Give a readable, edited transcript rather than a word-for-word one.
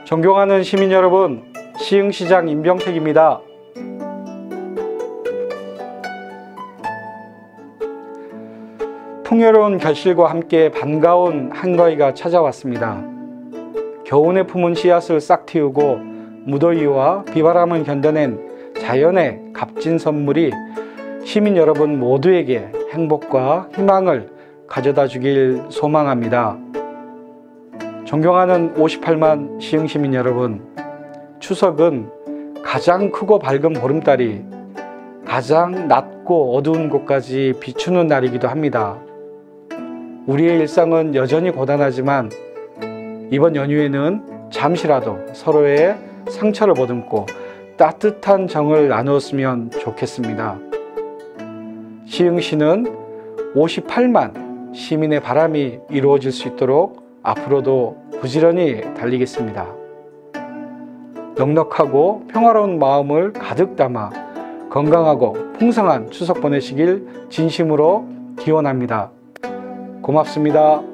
존경하는 시민 여러분, 시흥시장 임병택입니다. 풍요로운 결실과 함께 반가운 한가위가 찾아왔습니다. 겨우내 품은 씨앗을 싹 틔우고 무더위와 비바람을 견뎌낸 자연의 값진 선물이 시민 여러분 모두에게 행복과 희망을 가져다 주길 소망합니다. 존경하는 58만 시흥시민 여러분, 추석은 가장 크고 밝은 보름달이 가장 낮고 어두운 곳까지 비추는 날이기도 합니다. 우리의 일상은 여전히 고단하지만 이번 연휴에는 잠시라도 서로의 상처를 보듬고 따뜻한 정을 나누었으면 좋겠습니다. 시흥시는 58만 시민의 바람이 이루어질 수 있도록 앞으로도 부지런히 달리겠습니다. 넉넉하고 평화로운 마음을 가득 담아 건강하고 풍성한 추석 보내시길 진심으로 기원합니다. 고맙습니다.